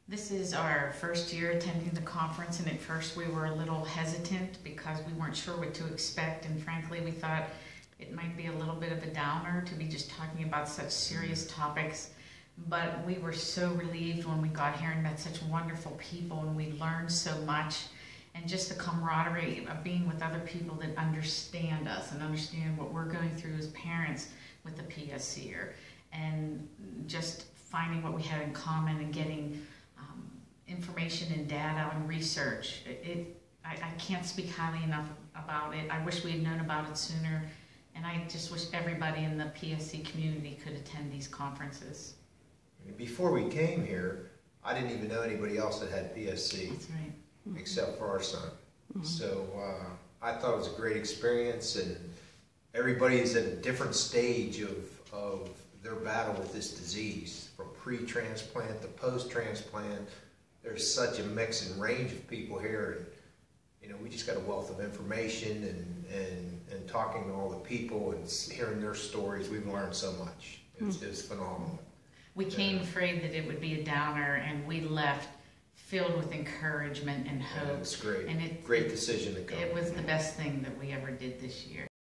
This is our first year attending the conference, and at first we were a little hesitant because we weren't sure what to expect, and frankly we thought it might be a little bit of a downer to be just talking about such serious topics. But we were so relieved when we got here and met such wonderful people, and we learned so much, and just the camaraderie of being with other people that understand us and understand what we're going through as parents with the PSC, and just finding what we had in common and getting information and data and research. I can't speak highly enough about it. I wish we had known about it sooner, and I just wish everybody in the PSC community could attend these conferences. Before we came here, I didn't even know anybody else that had PSC. That's right. Except for our son. So I thought it was a great experience, and everybody is at a different stage of their battle with this disease, from pre-transplant to post-transplant. There's such a mix and range of people here, and we just got a wealth of information, and talking to all the people and hearing their stories, we've learned so much. It's phenomenal. We came afraid that it would be a downer, and we left filled with encouragement and hope. And it's great. And great decision to come. It was the best thing that we ever did this year.